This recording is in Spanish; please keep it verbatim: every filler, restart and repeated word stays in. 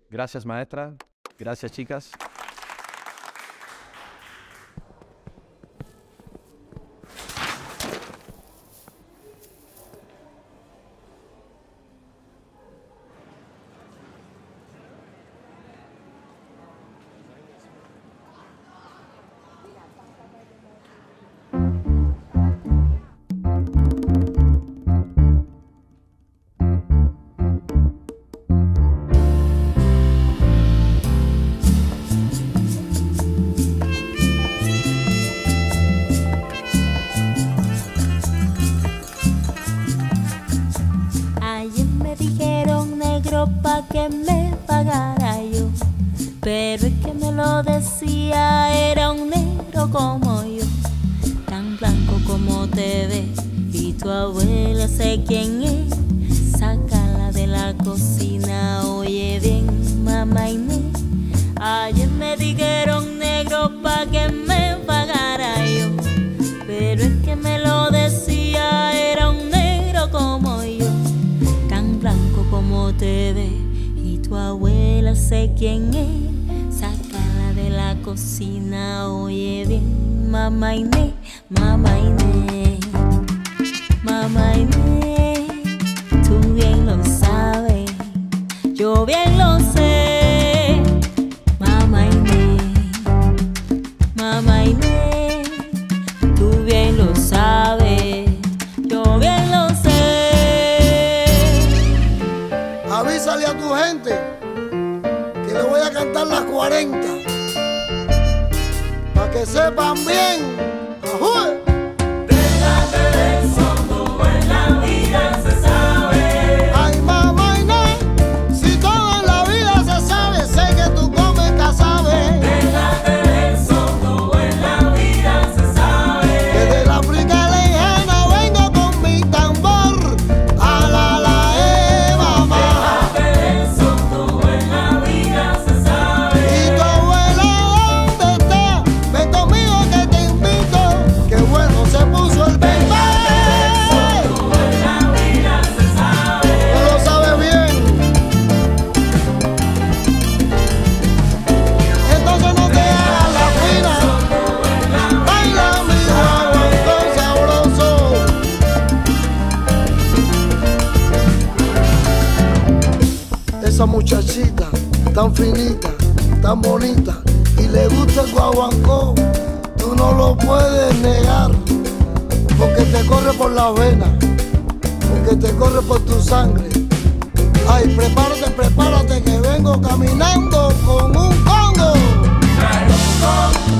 Gracias, maestra. Gracias, chicas. Pa' que me pagara yo, pero el que me lo decía era un negro como yo, tan blanco como te ves, y tu abuela sé quién es. Sácala de la cocina, oye bien, mamá Inés. Ayer me dijeron negro pa' que me pagara yo, pero el que me lo decía era un negro como yo, tan blanco como te ves, y tu abuela sé quién es. Sácala de la cocina, oye bien, mamá Inés, mamá Inés, mamá Inés. Tú bien lo sabes, yo bien lo sé, mamá Inés, mamá Inés. Tú bien lo sabes, yo bien lo sé. Avísale a tu gente que le voy a cantar las cuarenta, para que sepan bien. ¡Ajú! Déjate de eso, todo en la vida se sabe. Ay, mamá Inés, si todo en la vida se sabe, sé que tú comes casabe. Déjate de eso, todo en la vida se sabe. Desde la África lejana vengo con mi tambor. A la la eh, mamá. Déjate de eso, todo en la vida se sabe. Y tu abuela, ¿dónde está? Ven conmigo que te invito. Qué bueno se puso el bebé. Todo en la vida se sabe. Tú lo sabes bien. Entonces no te hagas la fina. Baila mi guaguancó sabroso. Esa muchachita tan finita, tan bonita, y le gusta el guaguancó, tú no lo puedes negar, porque te corre por las venas, porque te corre por tu sangre. Ay, prepárate, prepárate, que vengo caminando con un congo. Trae un congo.